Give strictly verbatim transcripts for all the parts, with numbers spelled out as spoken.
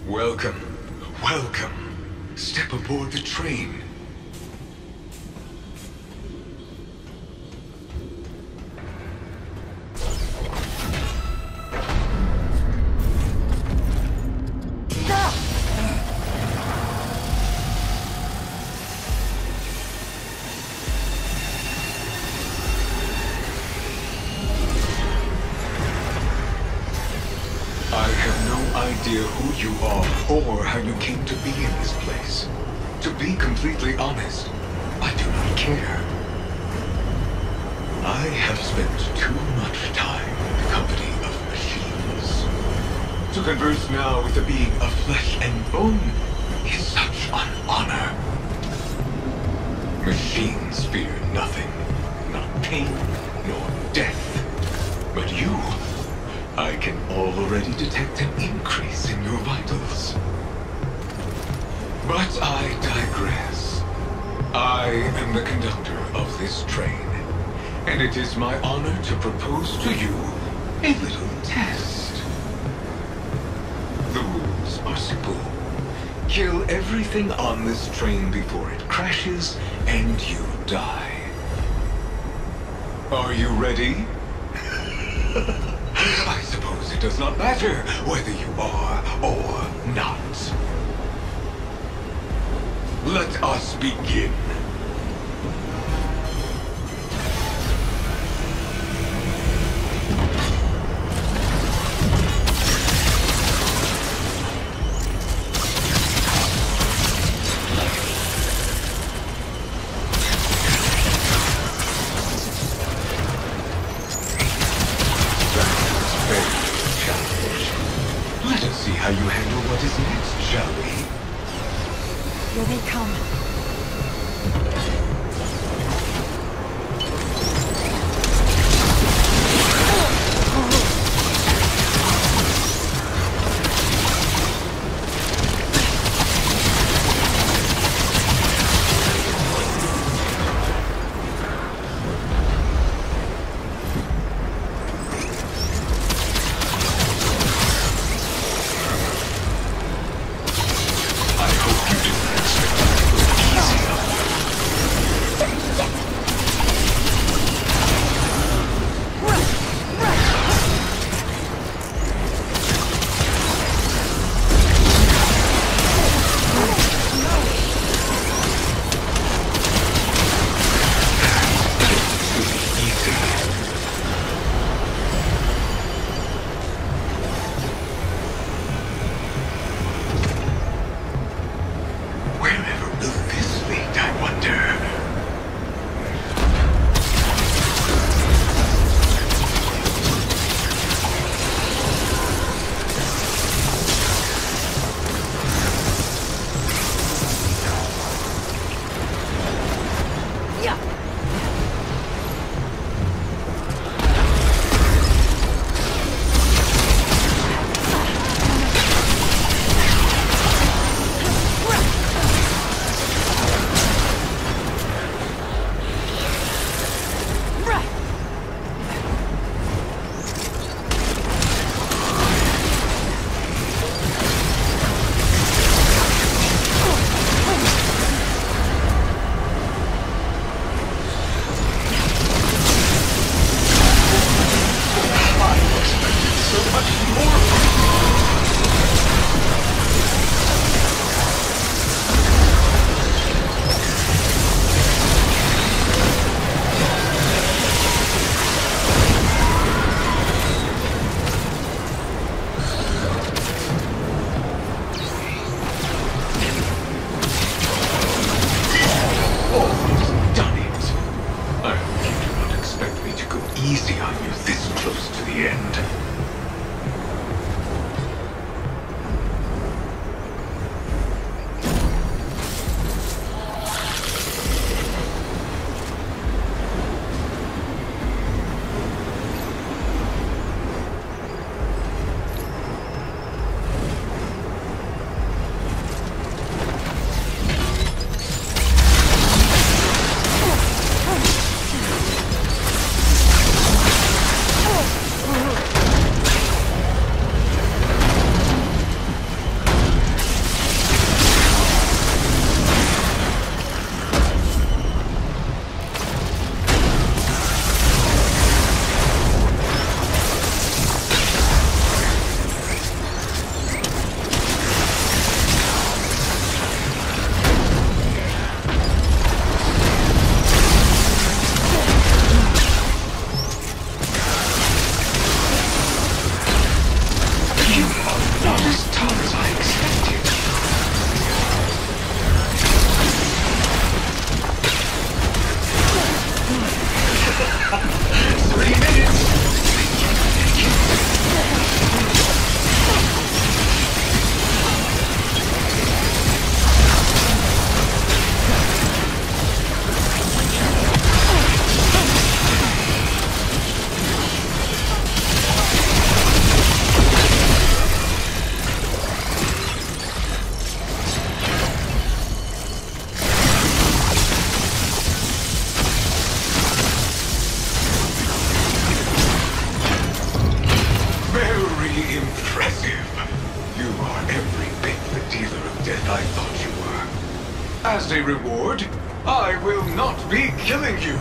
Welcome. Welcome. Step aboard the train. Idea who you are or how you came to be in this place. To be completely honest, I do not care. I have spent too much time in the company of machines. To converse now with a being of flesh and bone is such an honor. Machines fear nothing, not pain nor death. But you, I can already detect an increase in your vitals. But I digress. I am the conductor of this train, and it is my honor to propose to you a little test. The rules are simple. Kill everything on this train before it crashes, and you die. Are you ready? I suppose it does not matter whether you are or not. Let us begin. How you handle what is next, shall we? Here they come. Impressive. You are every bit the dealer of death I thought you were. As a reward, I will not be killing you.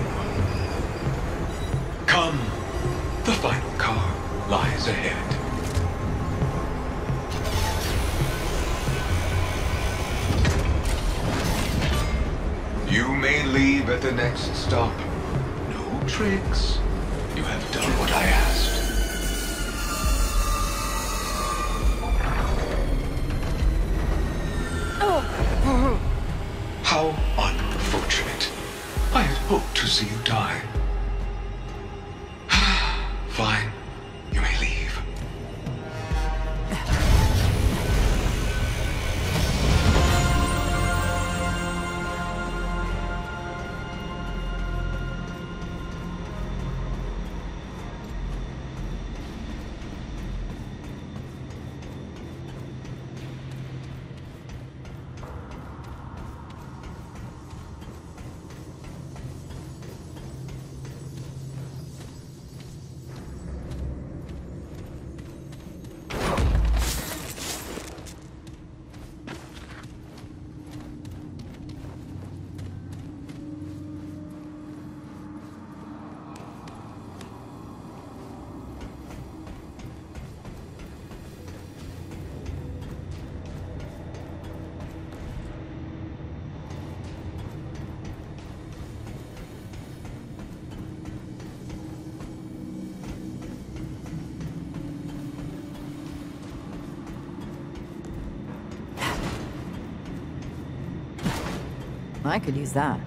Come. The final car lies ahead. You may leave at the next stop. No tricks. You have done what I asked. How unfortunate. I had hoped to see you die. Fine. You may leave. I could use that.